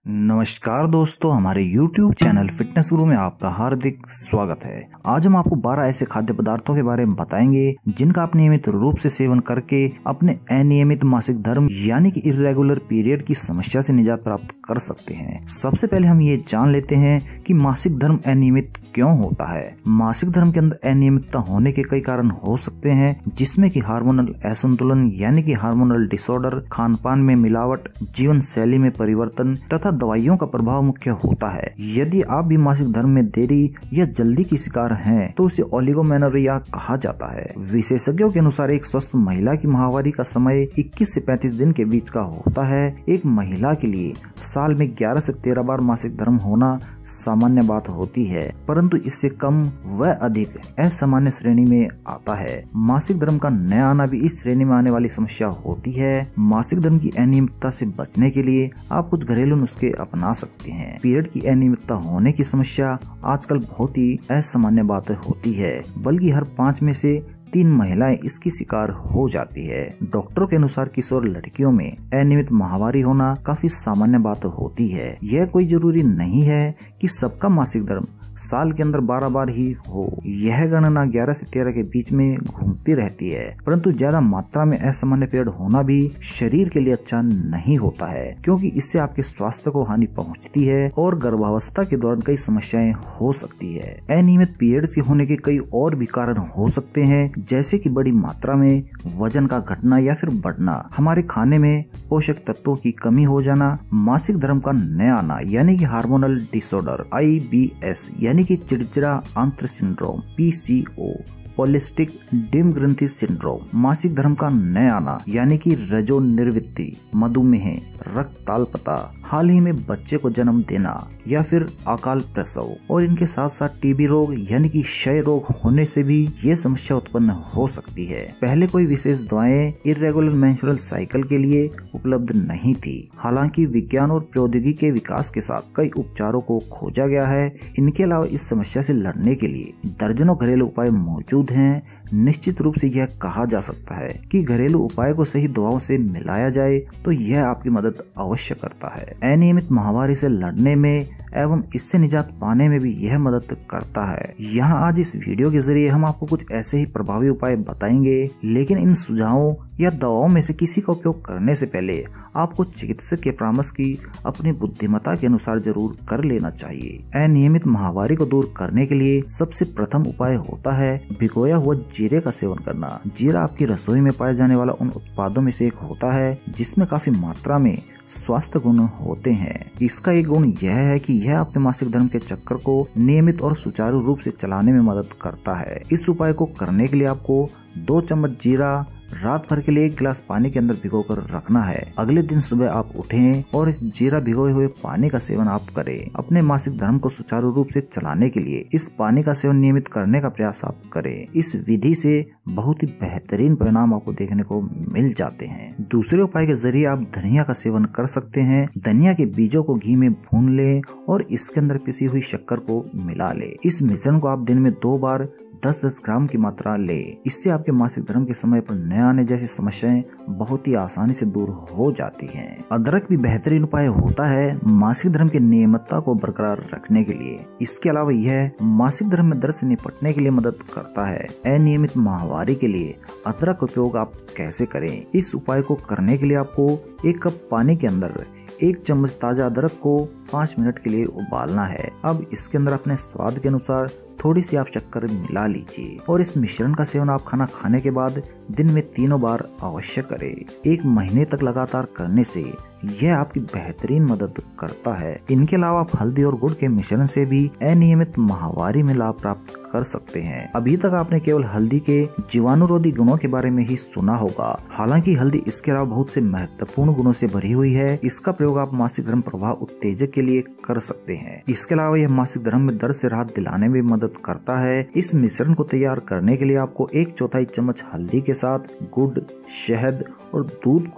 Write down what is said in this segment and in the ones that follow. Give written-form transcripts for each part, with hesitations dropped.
नमस्कार दोस्तों, हमारे YouTube चैनल फिटनेस गुरु में आपका हार्दिक स्वागत है। आज हम आपको 12 ऐसे खाद्य पदार्थों के बारे में बताएंगे जिनका आप नियमित रूप से सेवन करके अपने अनियमित मासिक धर्म यानी कि इर्रेगुलर पीरियड की समस्या से निजात प्राप्त कर सकते हैं। सबसे पहले हम ये जान लेते हैं कि मासिक धर्म अनियमित क्यों होता है। मासिक धर्म के अंदर अनियमितता होने के कई कारण हो सकते हैं, जिसमें कि हार्मोनल असंतुलन यानी कि हार्मोनल डिसऑर्डर, खान पान में मिलावट, जीवन शैली में परिवर्तन तथा दवाइयों का प्रभाव मुख्य होता है। यदि आप भी मासिक धर्म में देरी या जल्दी की शिकार हैं, तो उसे ओलिगोमेनोरिया कहा जाता है। विशेषज्ञों के अनुसार एक स्वस्थ महिला की माहवारी का समय 21 से 35 दिन के बीच का होता है। एक महिला के लिए साल में 11 से 13 बार मासिक धर्म होना सामान्य बात होती है, परंतु इससे कम व अधिक असामान्य श्रेणी में आता है। मासिक धर्म का न आना भी इस श्रेणी में आने वाली समस्या होती है। मासिक धर्म की अनियमितता से बचने के लिए आप कुछ घरेलू नुस्खे अपना सकते हैं। पीरियड की अनियमितता होने की समस्या आजकल बहुत ही असामान्य बात होती है, बल्कि हर 5 में से 3 महिलाएं इसकी शिकार हो जाती है। डॉक्टरों के अनुसार किशोर लड़कियों में अनियमित माहवारी होना काफी सामान्य बात होती है। यह कोई जरूरी नहीं है कि सबका मासिक धर्म साल के अंदर 12 बार ही हो। यह गणना 11 से 13 के बीच में घूमती रहती है, परंतु ज्यादा मात्रा में असामान्य पीरियड होना भी शरीर के लिए अच्छा नहीं होता है, क्योंकि इससे आपके स्वास्थ्य को हानि पहुंचती है और गर्भावस्था के दौरान कई समस्याएं हो सकती है। अनियमित पीरियड्स के होने के कई और भी कारण हो सकते हैं, जैसे कि बड़ी मात्रा में वजन का घटना या फिर बढ़ना, हमारे खाने में पोषक तत्वों की कमी हो जाना, मासिक धर्म का न आना यानी कि हार्मोनल डिसऑर्डर IBS यानी कि चिड़चिड़ा आंत्र सिंड्रोम PCO, पॉलिस्टिक डिम ग्रंथि सिंड्रोम, मासिक धर्म का न आना यानी कि रजोनिवृत्ति, मधुमेह, रक्तताल्पता, हाल ही में बच्चे को जन्म देना या फिर अकाल प्रसव, और इनके साथ साथ टीबी रोग यानी कि क्षय रोग होने से भी ये समस्या उत्पन्न हो सकती है। पहले कोई विशेष दवाएं इर्रेगुलर मेंस्ट्रुअल साइकिल के लिए उपलब्ध नहीं थी। हालांकि विज्ञान और प्रौद्योगिकी के विकास के साथ कई उपचारों को खोजा गया है। इनके अलावा इस समस्या से लड़ने के लिए दर्जनों घरेलू उपाय मौजूद हैं। निश्चित रूप से यह कहा जा सकता है कि घरेलू उपाय को सही दवाओं से मिलाया जाए तो यह आपकी मदद अवश्य करता है। अनियमित माहवारी से लड़ने में एवं इससे निजात पाने में भी यह मदद करता है। यहाँ आज इस वीडियो के जरिए हम आपको कुछ ऐसे ही प्रभावी उपाय बताएंगे, लेकिन इन सुझावों या दवाओं में से किसी का उपयोग करने से पहले आपको चिकित्सक के परामर्श की अपनी बुद्धिमत्ता के अनुसार जरूर कर लेना चाहिए। अनियमित माहवारी को दूर करने के लिए सबसे प्रथम उपाय होता है भिगोया हुआ जीरे का सेवन करना। जीरा आपकी रसोई में पाए जाने वाला उन उत्पादों में से एक होता है जिसमें काफी मात्रा में स्वास्थ्य गुण होते हैं। इसका एक गुण यह है कि यह आपके मासिक धर्म के चक्कर को नियमित और सुचारू रूप से चलाने में मदद करता है। इस उपाय को करने के लिए आपको 2 चम्मच जीरा रात भर के लिए 1 गिलास पानी के अंदर भिगोकर रखना है। अगले दिन सुबह आप उठें और इस जीरा भिगोए हुए पानी का सेवन आप करें। अपने मासिक धर्म को सुचारू रूप से चलाने के लिए इस पानी का सेवन नियमित करने का प्रयास आप करें। इस विधि से बहुत ही बेहतरीन परिणाम आपको देखने को मिल जाते हैं। दूसरे उपाय के जरिए आप धनिया का सेवन कर सकते हैं। धनिया के बीजों को घी में भून लें और इसके अंदर पिसी हुई शक्कर को मिला ले। इस मिश्रण को आप दिन में 2 बार 10-10 ग्राम की मात्रा ले। इससे आपके मासिक धर्म के समय पर न आने जैसी समस्याएं बहुत ही आसानी से दूर हो जाती हैं। अदरक भी बेहतरीन उपाय होता है मासिक धर्म की नियमितता को बरकरार रखने के लिए। इसके अलावा यह मासिक धर्म में दर्द से निपटने के लिए मदद करता है। अनियमित माहवारी के लिए अदरक उपयोग आप कैसे करें? इस उपाय को करने के लिए आपको 1 कप पानी के अंदर 1 चम्मच ताजा अदरक को 5 मिनट के लिए उबालना है। अब इसके अंदर अपने स्वाद के अनुसार थोड़ी सी आप शक्कर मिला लीजिए और इस मिश्रण का सेवन आप खाना खाने के बाद दिन में 3 बार अवश्य करें। 1 महीने तक लगातार करने से यह आपकी बेहतरीन मदद करता है। इनके अलावा आप हल्दी और गुड़ के मिश्रण से भी अनियमित माहवारी में लाभ प्राप्त कर सकते हैं। अभी तक आपने केवल हल्दी के जीवाणुरोधी गुणों के बारे में ही सुना होगा। हालांकि हल्दी इसके अलावा बहुत से महत्वपूर्ण गुणों से भरी हुई है। इसका प्रयोग आप मासिक धर्म प्रभाव उत्तेजक के लिए कर सकते हैं। इसके अलावा यह मासिक धर्म में दर्द से राहत दिलाने में मदद करता है। इस मिश्रण को तैयार करने के लिए आपको 1/4 चम्मच हल्दी के साथ गुड़, शहद और दूध को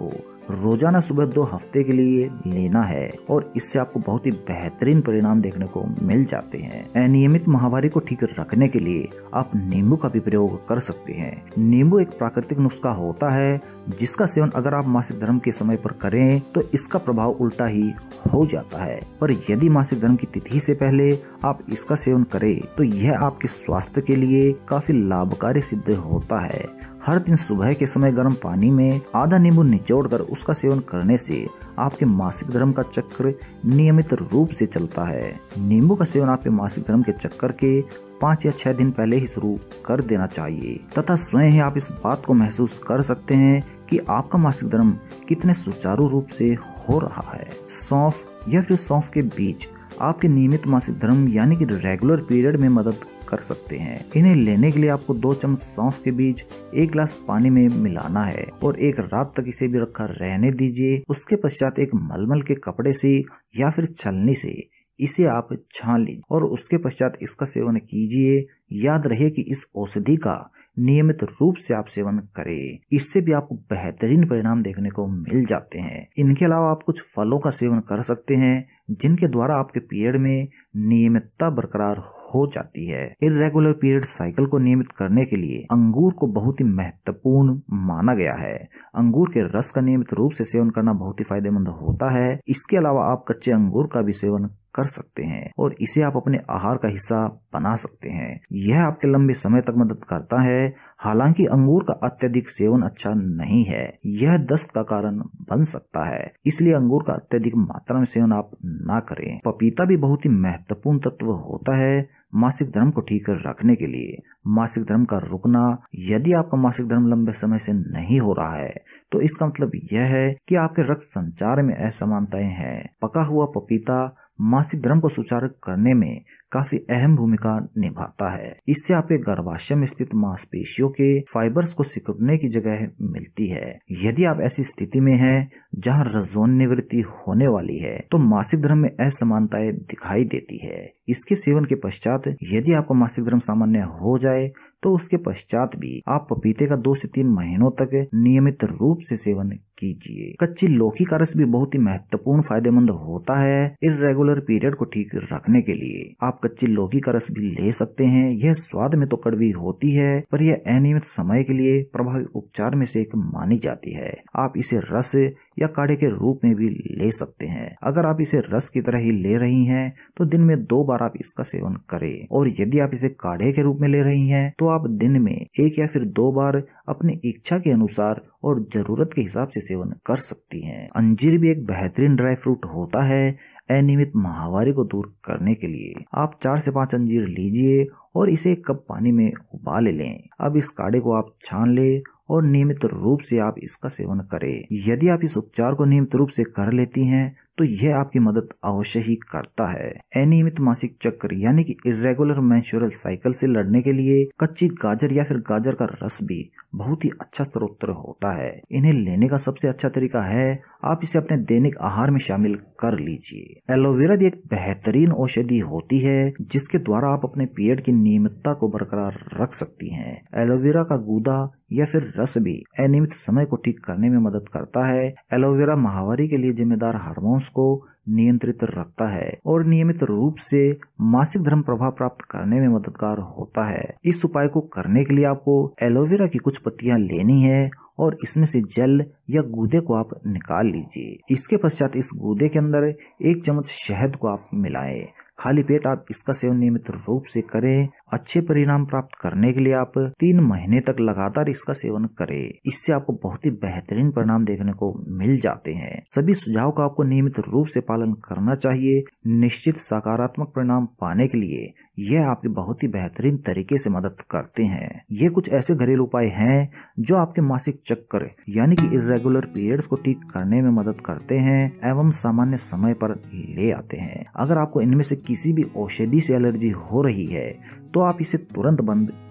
रोजाना सुबह 2 हफ्ते के लिए लेना है और इससे आपको बहुत ही बेहतरीन परिणाम देखने को मिल जाते हैं। अनियमित माहवारी को ठीक रखने के लिए आप नींबू का भी प्रयोग कर सकते हैं। नींबू एक प्राकृतिक नुस्खा होता है जिसका सेवन अगर आप मासिक धर्म के समय पर करें तो इसका प्रभाव उल्टा ही हो जाता है, पर यदि मासिक धर्म की तिथि से पहले आप इसका सेवन करें तो यह आपके स्वास्थ्य के लिए काफी लाभकारी सिद्ध होता है। हर दिन सुबह के समय गर्म पानी में आधा नींबू निचोड़कर उसका सेवन करने से आपके मासिक धर्म का चक्र नियमित रूप से चलता है। नींबू का सेवन आपके मासिक धर्म के चक्कर के 5 या 6 दिन पहले ही शुरू कर देना चाहिए तथा स्वयं ही आप इस बात को महसूस कर सकते हैं कि आपका मासिक धर्म कितने सुचारू रूप से हो रहा है। सौंफ या फिर सौंफ के बीज आपके नियमित मासिक धर्म यानी कि रेगुलर पीरियड में मदद कर सकते हैं। इन्हें लेने के लिए आपको 2 चम्मच सौंफ के बीज 1 गिलास पानी में मिलाना है और 1 रात तक इसे भी रखा रहने दीजिए। उसके पश्चात एक मलमल के कपड़े से या फिर छलनी से इसे आप छान लीजिए और उसके पश्चात इसका सेवन कीजिए। याद रहे कि इस औषधि का नियमित रूप से आप सेवन करें, इससे भी आपको बेहतरीन परिणाम देखने को मिल जाते हैं। इनके अलावा आप कुछ फलों का सेवन कर सकते हैं जिनके द्वारा आपके पीरियड में नियमितता बरकरार हो जाती है। इर्रेगुलर पीरियड साइकिल को नियमित करने के लिए अंगूर को बहुत ही महत्वपूर्ण माना गया है। अंगूर के रस का नियमित रूप से सेवन करना बहुत ही फायदेमंद होता है। इसके अलावा आप कच्चे अंगूर का भी सेवन कर सकते हैं और इसे आप अपने आहार का हिस्सा बना सकते हैं। यह आपके लंबे समय तक मदद करता है। हालांकि अंगूर का अत्यधिक सेवन अच्छा नहीं है, यह दस्त का कारण बन सकता है, इसलिए अंगूर का अत्यधिक मात्रा में सेवन आप ना करें। पपीता भी बहुत ही महत्वपूर्ण तत्व होता है मासिक धर्म को ठीक रखने के लिए। मासिक धर्म का रुकना, यदि आपका मासिक धर्म लंबे समय से नहीं हो रहा है तो इसका मतलब यह है कि आपके रक्त संचार में असमानताएं हैं। पका हुआ पपीता मासिक धर्म को सुचारू करने में काफी अहम भूमिका निभाता है। इससे आपके गर्भाशय में स्थित मांसपेशियों के फाइबर्स को सिकुड़ने की जगह मिलती है। यदि आप ऐसी स्थिति में हैं जहां रजोन निवृत्ति होने वाली है तो मासिक धर्म में असमानताएं दिखाई देती है। इसके सेवन के पश्चात यदि आपका मासिक धर्म सामान्य हो जाए तो उसके पश्चात भी आप पपीते का 2 से 3 महीनों तक नियमित रूप से सेवन कीजिए। कच्ची लौकी का रस भी बहुत ही महत्वपूर्ण फायदेमंद होता है इर्रेगुलर पीरियड को ठीक रखने के लिए। आप कच्ची लौकी का रस भी ले सकते हैं। यह स्वाद में तो कड़वी होती है पर यह अनियमित समय के लिए प्रभावी उपचार में से एक मानी जाती है। आप इसे रस या काढ़े के रूप में भी ले सकते हैं। अगर आप इसे रस की तरह ही ले रही हैं तो दिन में 2 बार आप इसका सेवन करें और यदि आप इसे काढ़े के रूप में ले रही हैं तो आप दिन में 1 या फिर 2 बार अपनी इच्छा के अनुसार और जरूरत के हिसाब से सेवन कर सकती हैं। अंजीर भी एक बेहतरीन ड्राई फ्रूट होता है अनियमित माहवारी को दूर करने के लिए। आप 4 से 5 अंजीर लीजिए और इसे 1 कप पानी में उबाल लें। अब इस काढ़े को आप छान लें और नियमित रूप से आप इसका सेवन करें। यदि आप इस उपचार को नियमित रूप से कर लेती हैं तो यह आपकी मदद अवश्य ही करता है। अनियमित मासिक चक्र यानी कि इर्रेगुलर मेंस्ट्रुअल साइकिल से लड़ने के लिए कच्ची गाजर या फिर गाजर का रस भी बहुत ही अच्छा स्रोत होता है। इन्हें लेने का सबसे अच्छा तरीका है आप इसे अपने दैनिक आहार में शामिल कर लीजिए। एलोवेरा भी एक बेहतरीन औषधि होती है जिसके द्वारा आप अपने पीरियड की नियमितता को बरकरार रख सकती हैं। एलोवेरा का गूदा या फिर रस भी अनियमित समय को ठीक करने में मदद करता है। एलोवेरा माहवारी के लिए जिम्मेदार हार्मोन्स को नियंत्रित रखता है और नियमित रूप से मासिक धर्म प्रभाव प्राप्त करने में मददगार होता है। इस उपाय को करने के लिए आपको एलोवेरा की कुछ पत्तियां लेनी है और इसमें से जेल या गूदे को आप निकाल लीजिए। इसके पश्चात इस गूदे के अंदर 1 चम्मच शहद को आप मिलाएं। खाली पेट आप इसका सेवन नियमित रूप से करें। अच्छे परिणाम प्राप्त करने के लिए आप 3 महीने तक लगातार इसका सेवन करें। इससे आपको बहुत ही बेहतरीन परिणाम देखने को मिल जाते हैं। सभी सुझाव का आपको नियमित रूप से पालन करना चाहिए। निश्चित सकारात्मक परिणाम पाने के लिए यह आपकी बहुत ही बेहतरीन तरीके से मदद करते हैं। ये कुछ ऐसे घरेलू उपाय हैं जो आपके मासिक चक्र यानी कि इर्रेगुलर पीरियड्स को ठीक करने में मदद करते हैं एवं सामान्य समय पर ले आते हैं। अगर आपको इनमें से किसी भी औषधि से एलर्जी हो रही है तो आप इसे तुरंत बंद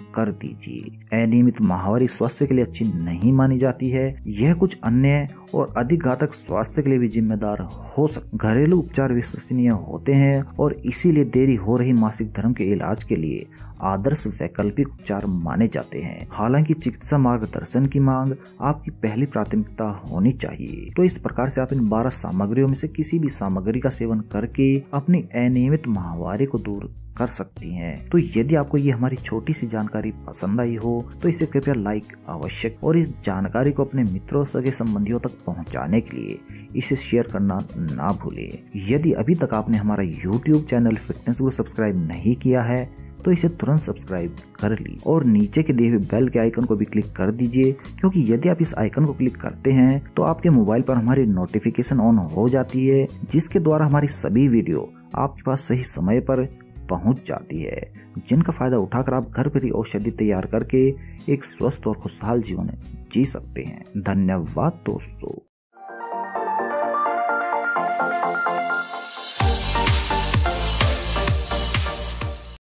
कर दीजिए। अनियमित माहवारी स्वास्थ्य के लिए अच्छी नहीं मानी जाती है। यह कुछ अन्य और अधिक घातक स्वास्थ्य के लिए भी जिम्मेदार हो सकते। घरेलू उपचार विश्वसनीय होते हैं और इसीलिए देरी हो रही मासिक धर्म के इलाज के लिए आदर्श वैकल्पिक उपचार माने जाते हैं। हालांकि चिकित्सा मार्गदर्शन की मांग आपकी पहली प्राथमिकता होनी चाहिए। तो इस प्रकार से आप इन 12 सामग्रियों में से किसी भी सामग्री का सेवन करके अपनी अनियमित माहवारी को दूर कर सकती हैं। तो यदि आपको ये हमारी छोटी सी जानकारी पसंद आई हो तो इसे कृपया लाइक अवश्य, और इस जानकारी को अपने मित्रों सगे संबंधियों तक पहुंचाने के लिए इसे शेयर करना ना भूलें। यदि अभी तक आपने हमारा YouTube channel fitness guru subscribe नहीं किया है तो इसे तुरंत सब्सक्राइब कर ली और नीचे के दिए हुए बेल के आइकन को भी क्लिक कर दीजिए, क्योंकि यदि आप इस आइकन को क्लिक करते हैं तो आपके मोबाइल पर हमारी नोटिफिकेशन ऑन हो जाती है, जिसके द्वारा हमारी सभी वीडियो आपके पास सही समय पर पहुंच जाती है, जिनका फायदा उठाकर आप घर पर ही औषधि तैयार करके एक स्वस्थ और खुशहाल जीवन जी सकते हैं। धन्यवाद दोस्तों।